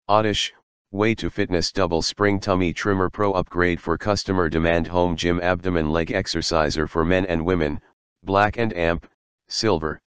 ODDISH, Way to Fitness Double Spring Tummy Trimmer Pro.Upgrade for Customer Demand Home Gym Abdomen Leg Exerciser for Men and Women, Black&amp, Silver.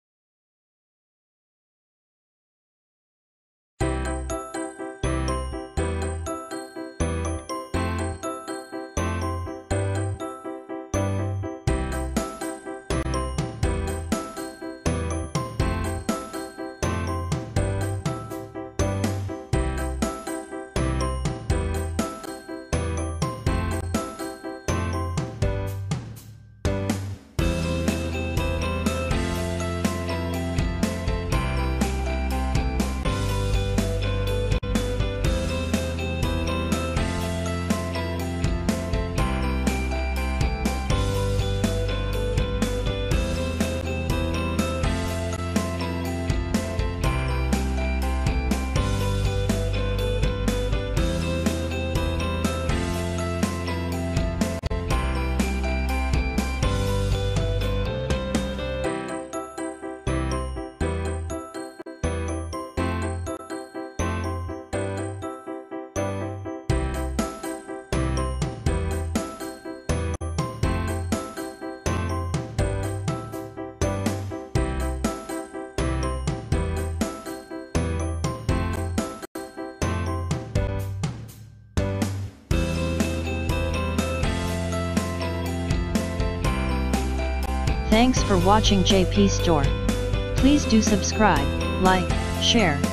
Thanks for watching JP Store. Please do subscribe, like, share,